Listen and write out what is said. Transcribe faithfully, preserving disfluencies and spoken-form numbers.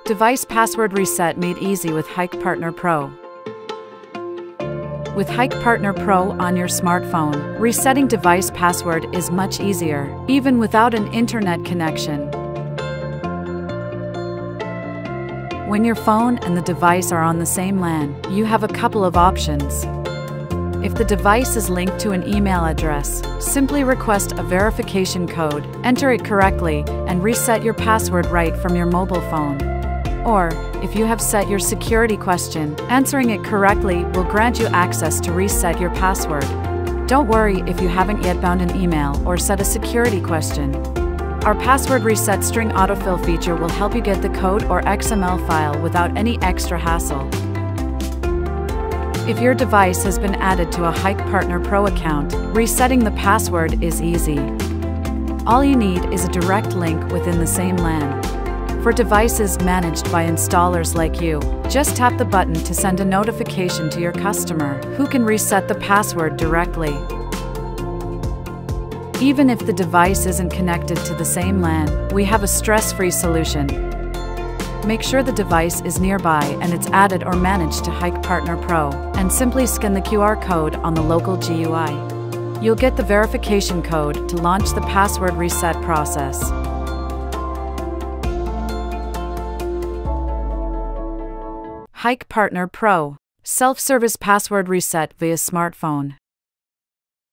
Device password reset made easy with Hikpartner Pro. With Hikpartner Pro on your smartphone, resetting device password is much easier, even without an internet connection. When your phone and the device are on the same LAN, you have a couple of options. If the device is linked to an email address, simply request a verification code, enter it correctly, and reset your password right from your mobile phone. Or, if you have set your security question, answering it correctly will grant you access to reset your password. Don't worry if you haven't yet bound an email or set a security question. Our password reset string autofill feature will help you get the code or X M L file without any extra hassle. If your device has been added to a Hikpartner Pro account, resetting the password is easy. All you need is a direct link within the same LAN. For devices managed by installers like you, just tap the button to send a notification to your customer, who can reset the password directly. Even if the device isn't connected to the same LAN, we have a stress-free solution. Make sure the device is nearby and it's added or managed to Hikpartner Pro, and simply scan the Q R code on the local G U I. You'll get the verification code to launch the password reset process. Hikpartner Pro. Self-service password reset via smartphone.